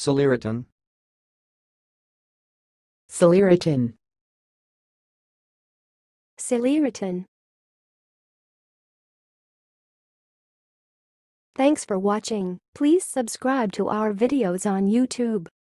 Saliretin. Saliretin. Saliretin. Thanks for watching. Please subscribe to our videos on YouTube.